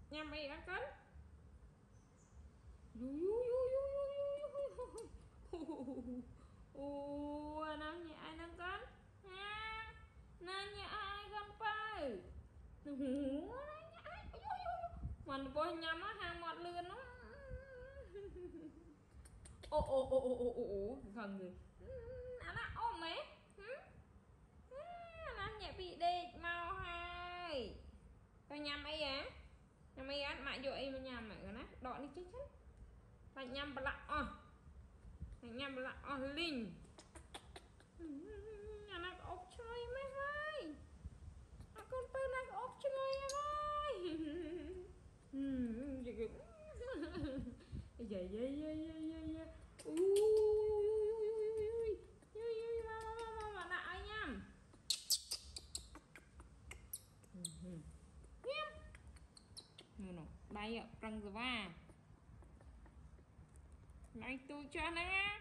nhằm mày ăn cân nanya ai nang con ha nanya ai con pai nanya ai mình bôi nhắm á hàng mọt lươn nó gần rồi anh á ôm mẹ anh nhẹ bị đi mau hai tao nhắm ấy á nhắm ấy á mẹ vô em mà nhắm mẹ rồi nè đọ đi chết chết phải nhắm bạc phải nhắm bạc linh nhà nó ốp chơi mấy ơi con tư nó ốp chơi ơi vậy mà lại nha nó đây ạ răng rồi va này tôi cho nè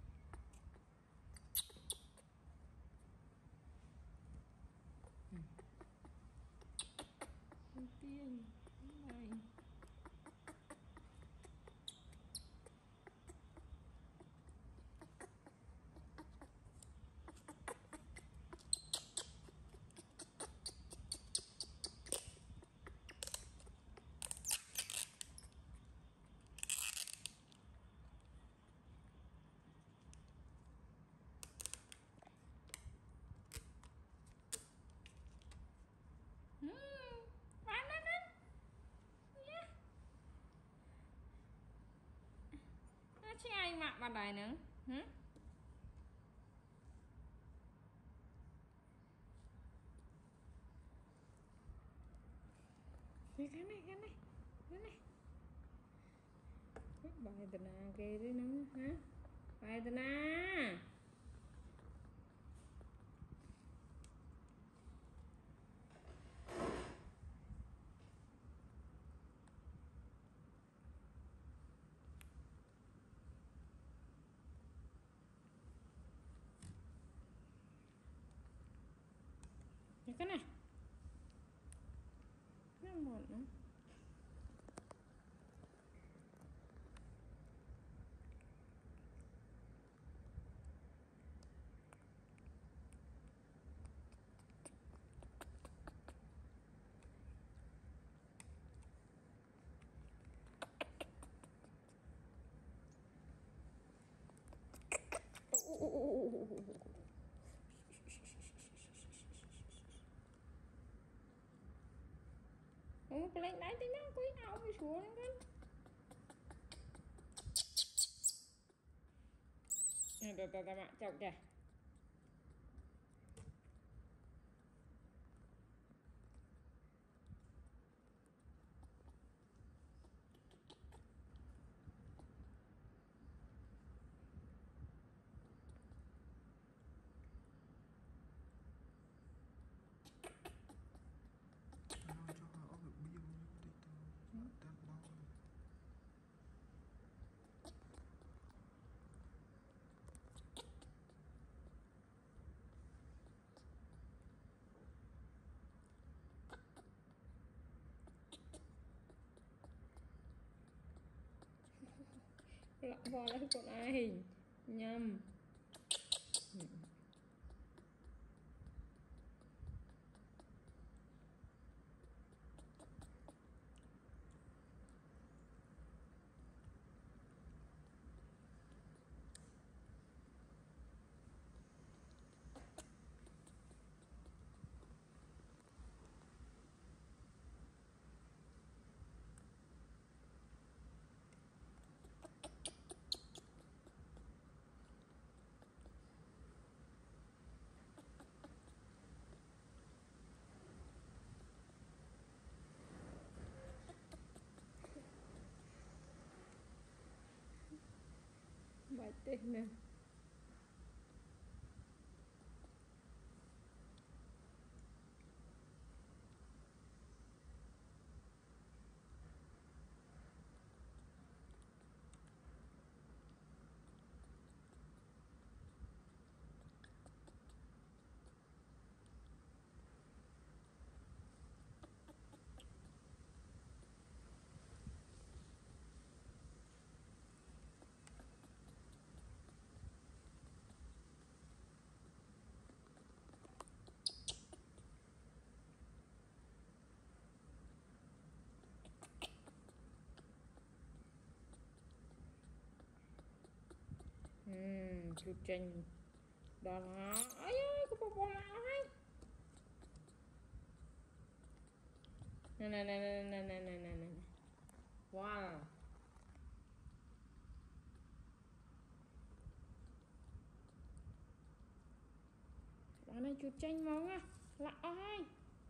đầu tiên này chứ ai mặc vào đây nữa cái này bài từ nào kê đấy nữa hả bài từ nào cái này nó một nữa lên đấy thì nó quý nào mới xuống lên cái ta bạn chọc kìa lọ vò lấy con ai nhầm bài tên nè chuột chanh đó là ấy có bò nào hay này wow đó này chuột chanh mong à lạ ai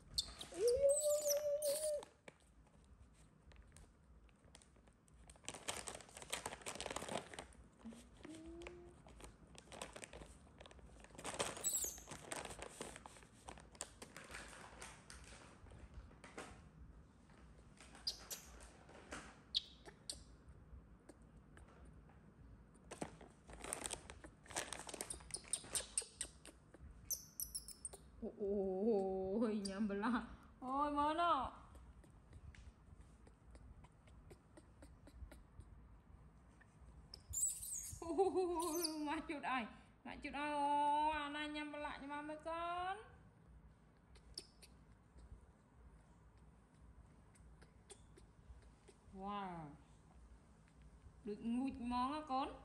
ôi nhầm bla ôi mơ nó mà chuột ai ô này nhầm bla nhưng mà mấy con wow được ngụt món á con